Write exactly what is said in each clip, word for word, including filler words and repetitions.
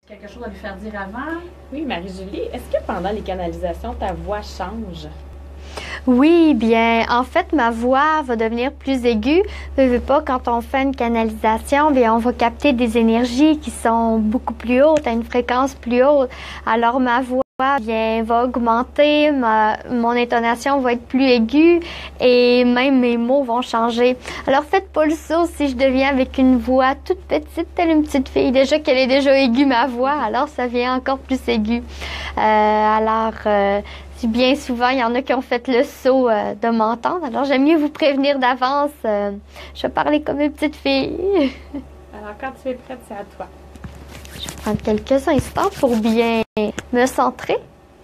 Quelque chose à lui faire dire avant? Oui, Marie-Julie, est-ce que pendant les canalisations, ta voix change? Oui, bien, en fait, ma voix va devenir plus aiguë. Je veux pas, quand on fait une canalisation, bien, on va capter des énergies qui sont beaucoup plus hautes, à une fréquence plus haute. Alors, ma voix bien, va augmenter, ma, mon intonation va être plus aiguë et même mes mots vont changer. Alors, faites pas le saut si je deviens avec une voix toute petite, telle une petite fille. Déjà qu'elle est déjà aiguë, ma voix, alors ça vient encore plus aigu. Euh, alors... Euh, Bien souvent, il y en a qui ont fait le saut euh, de m'entendre. Alors, j'aime mieux vous prévenir d'avance. Euh, je vais parler comme une petite fille. Alors, quand tu es prête, c'est à toi. Je vais prendre quelques instants pour bien me centrer.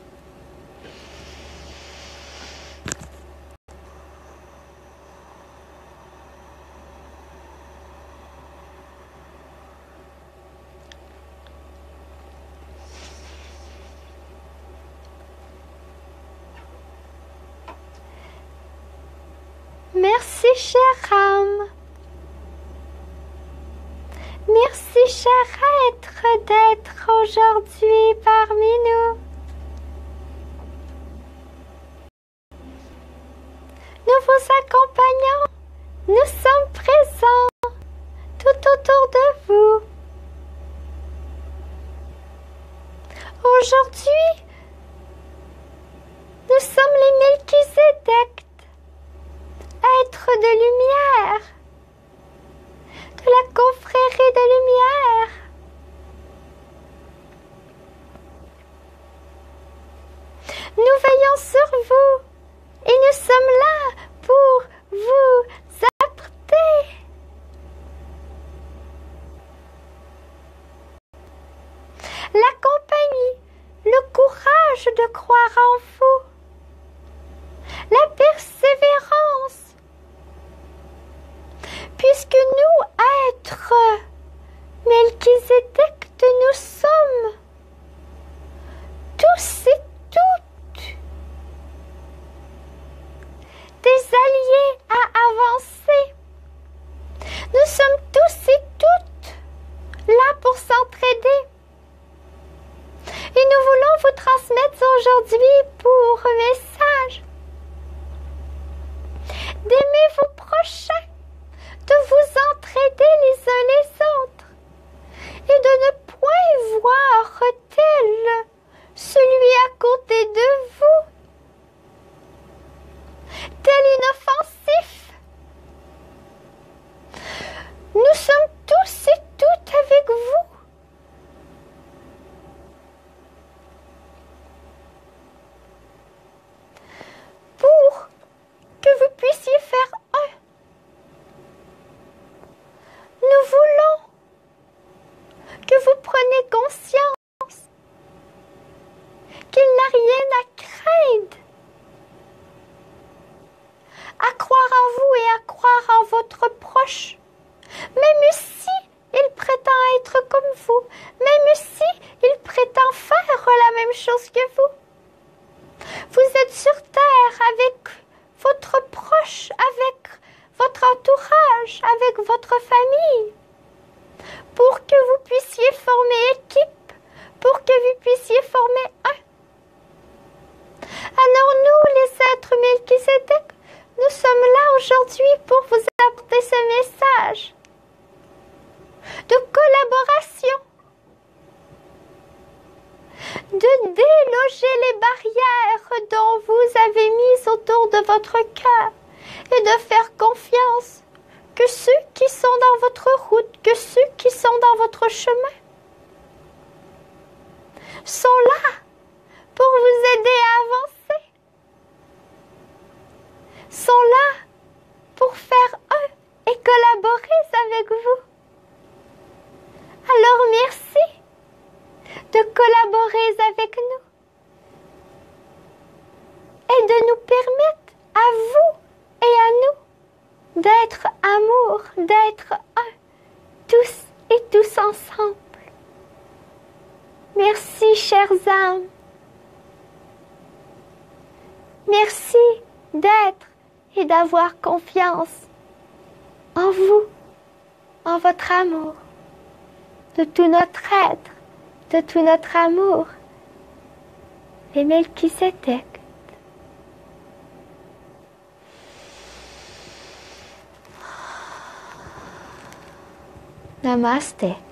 Merci, chère âme. Merci, cher être, d'être aujourd'hui parmi nous. Nous vous accompagnons. Nous sommes présents tout autour de vous. Aujourd'hui, nous sommes les Melchizedek, êtres de lumière, de la confrérie de lumière. Nous veillons sur vous et nous sommes là pour vous apporter. La compagnie, le courage de croire en vous, la persévérance, puisque nous, êtres Melchizedek, nous sommes tous et toutes des alliés à avancer. Nous sommes tous et toutes là pour s'entraider. Et nous voulons vous transmettre aujourd'hui pour message d'aimer vos prochains, de vous entraider les uns les autres et de ne point voir tel celui à côté de vous, tel inoffensif. Nous sommes tous et toutes avec vous. Pour que vous puissiez faire un. Nous voulons que vous preniez conscience qu'il n'a rien à craindre, à croire en vous et à croire en votre proche, même si il prétend être comme vous, même si il prétend faire la même chose que vous. Vous êtes sur terre avec votre proche, avec votre entourage, avec votre famille, pour que vous puissiez former équipe, pour que vous puissiez former un. Alors nous, les êtres Melchizedek, nous sommes là aujourd'hui pour vous apporter ce message de collaboration, de déloger les barrières dont vous avez mises autour de votre cœur et de faire confiance que ceux qui sont dans votre route, que ceux qui sont dans votre chemin sont là pour vous aider à avancer, sont là pour faire un et collaborer avec vous. Alors merci de collaborer avec nous et de nous permettre à vous et à nous d'être amour, d'être un, tous et tous ensemble. Merci, chères âmes. Merci d'être et d'avoir confiance en vous, en votre amour, de tout notre être de tout notre amour. Et Melchisédek. Namaste.